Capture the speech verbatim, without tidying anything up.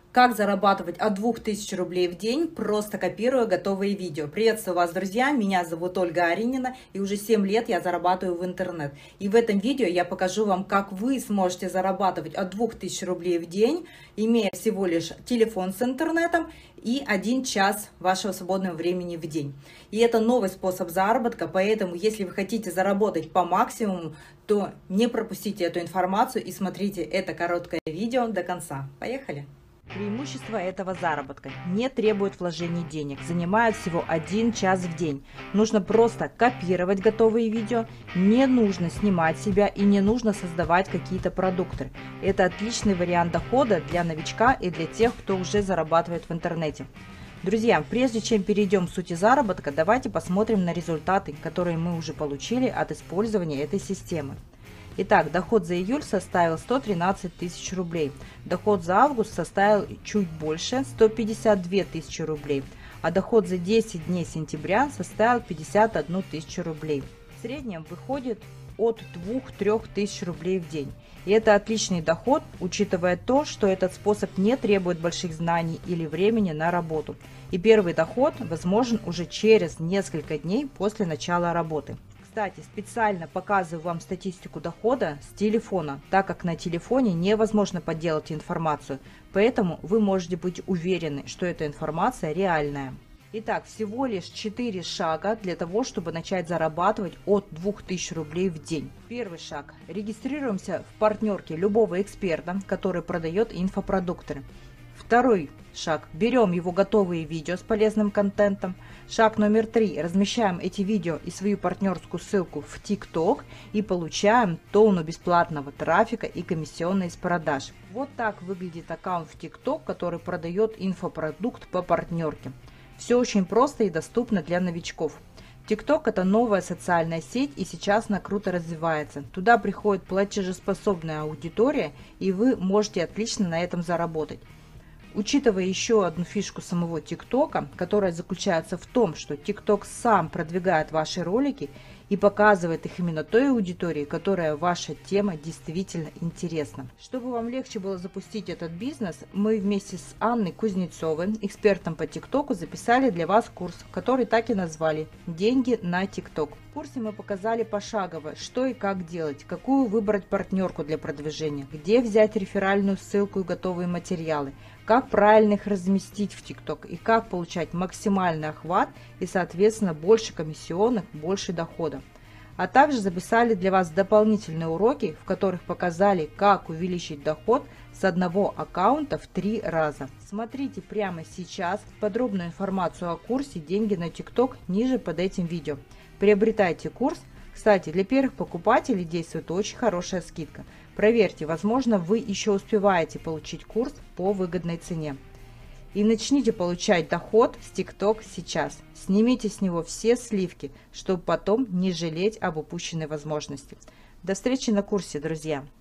Как зарабатывать от двух тысяч рублей в день, просто копируя готовые видео. Приветствую вас, друзья! Меня зовут Ольга Аринина, и уже семь лет я зарабатываю в интернет. И в этом видео я покажу вам, как вы сможете зарабатывать от двух тысяч рублей в день, имея всего лишь телефон с интернетом и один час вашего свободного времени в день. И это новый способ заработка, поэтому если вы хотите заработать по максимуму, то не пропустите эту информацию и смотрите это короткое видео до конца. Поехали! Преимущество этого заработка: не требует вложений денег, занимает всего один час в день. Нужно просто копировать готовые видео, не нужно снимать себя и не нужно создавать какие-то продукты. Это отличный вариант дохода для новичка и для тех, кто уже зарабатывает в интернете. Друзья, прежде чем перейдем к сути заработка, давайте посмотрим на результаты, которые мы уже получили от использования этой системы. Итак, доход за июль составил сто тринадцать тысяч рублей, доход за август составил чуть больше сто пятьдесят две тысячи рублей, а доход за десять дней сентября составил пятьдесят одну тысячу рублей. В среднем выходит от двух-трёх тысяч рублей в день. И это отличный доход, учитывая то, что этот способ не требует больших знаний или времени на работу. И первый доход возможен уже через несколько дней после начала работы. Кстати, специально показываю вам статистику дохода с телефона, так как на телефоне невозможно подделать информацию, поэтому вы можете быть уверены, что эта информация реальная. Итак, всего лишь четыре шага для того, чтобы начать зарабатывать от двух тысяч рублей в день. Первый шаг. Регистрируемся в партнерке любого эксперта, который продает инфопродукты. Второй шаг. Берем его готовые видео с полезным контентом. Шаг номер три. Размещаем эти видео и свою партнерскую ссылку в ТикТок и получаем тонну бесплатного трафика и комиссионные с продаж. Вот так выглядит аккаунт в ТикТок, который продает инфопродукт по партнерке. Все очень просто и доступно для новичков. ТикТок — это новая социальная сеть, и сейчас она круто развивается. Туда приходит платежеспособная аудитория, и вы можете отлично на этом заработать. Учитывая еще одну фишку самого ТикТока, которая заключается в том, что ТикТок сам продвигает ваши ролики и показывает их именно той аудитории, которая ваша тема действительно интересна. Чтобы вам легче было запустить этот бизнес, мы вместе с Анной Кузнецовой, экспертом по ТикТоку, записали для вас курс, который так и назвали «Деньги на ТикТок». В курсе мы показали пошагово, что и как делать, какую выбрать партнерку для продвижения, где взять реферальную ссылку и готовые материалы, как правильно их разместить в ТикТок и как получать максимальный охват и, соответственно, больше комиссионных, больше дохода. А также записали для вас дополнительные уроки, в которых показали, как увеличить доход с одного аккаунта в три раза. Смотрите прямо сейчас подробную информацию о курсе «Деньги на ТикТок» ниже под этим видео. Приобретайте курс. Кстати, для первых покупателей действует очень хорошая скидка. Проверьте, возможно, вы еще успеваете получить курс по выгодной цене. И начните получать доход с ТикТок сейчас. Снимите с него все сливки, чтобы потом не жалеть об упущенной возможности. До встречи на курсе, друзья!